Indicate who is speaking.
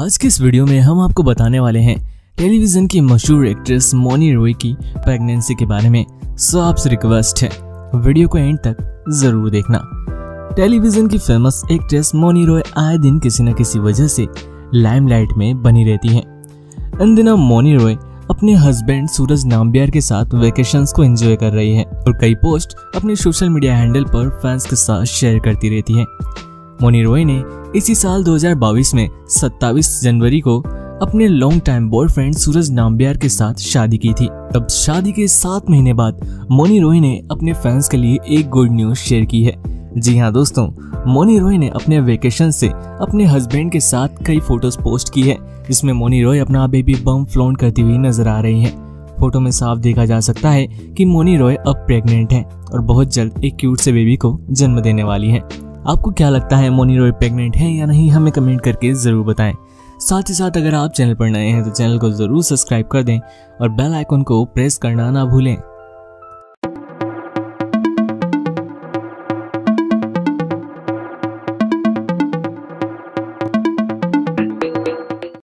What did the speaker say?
Speaker 1: आज के इस वीडियो में हम आपको बताने वाले हैं टेलीविजन की मशहूर एक्ट्रेस मौनी रॉय की प्रेगनेंसी के बारे में। सो आपसे रिक्वेस्ट है वीडियो को एंड तक जरूर देखना। टेलीविजन की फेमस एक्ट्रेस मौनी रॉय आए दिन किसी न किसी वजह से लाइमलाइट में बनी रहती हैं। इन दिनों मौनी रॉय अपने हस्बैंड सूरज नाम्बियार के साथ वेकेशंस को एंजॉय कर रही हैं और कई पोस्ट अपने सोशल मीडिया हैंडल पर फैंस के साथ शेयर करती रहती हैं। मौनी रॉय ने इसी साल 2022 में 27 जनवरी को अपने long time boyfriend Suraj Nambiar के साथ शादी की थी। तब शादी के 7 महीने बाद मौनी रॉय ने अपने फैंस के लिए एक गुड न्यूज शेयर की है। जी हाँ दोस्तों, मौनी रॉय ने अपने वेकेशन से अपने हस्बैंड के साथ कई फोटोज पोस्ट की है, जिसमें मौनी रॉय अपना बेबी बम्प फ्लॉन्ट करती हुई नजर आ रही हैं। फोटो में साफ देखा जा सकता है कि मौनी रॉय अब प्रेग्नेंट है और बहुत जल्द एक क्यूट से बेबी को जन्म देने वाली है। आपको क्या लगता है, मौनी रॉय प्रेग्नेंट है या नहीं? हमें कमेंट करके जरूर बताएं। साथ ही साथ अगर आप चैनल पर नए हैं तो चैनल को जरूर सब्सक्राइब कर दें और बेल आइकन को प्रेस करना ना भूलें।